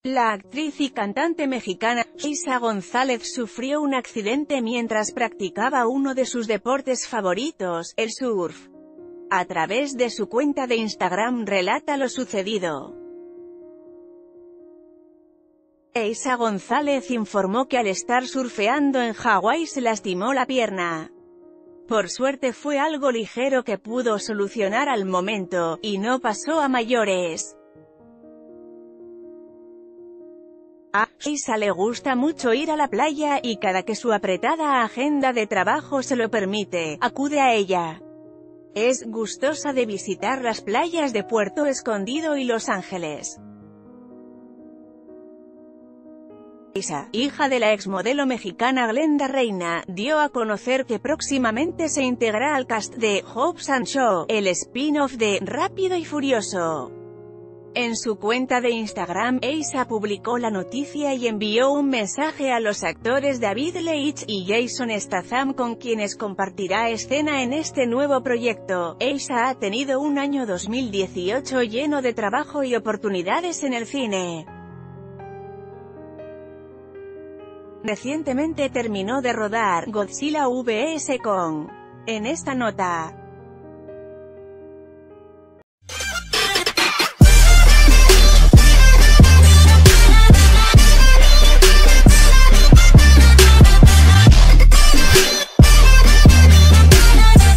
La actriz y cantante mexicana, Eiza González sufrió un accidente mientras practicaba uno de sus deportes favoritos, el surf. A través de su cuenta de Instagram relata lo sucedido. Eiza González informó que al estar surfeando en Hawái se lastimó la pierna. Por suerte fue algo ligero que pudo solucionar al momento, y no pasó a mayores. A Eiza le gusta mucho ir a la playa, y cada que su apretada agenda de trabajo se lo permite, acude a ella. Es gustosa de visitar las playas de Puerto Escondido y Los Ángeles. Eiza, hija de la exmodelo mexicana Glenda Reina, dio a conocer que próximamente se integrará al cast de Hobbs & Shaw, el spin-off de Rápido y Furioso. En su cuenta de Instagram, Eiza publicó la noticia y envió un mensaje a los actores David Leitch y Jason Statham, con quienes compartirá escena en este nuevo proyecto. Eiza ha tenido un año 2018 lleno de trabajo y oportunidades en el cine. Recientemente terminó de rodar Godzilla vs. Kong. En esta nota,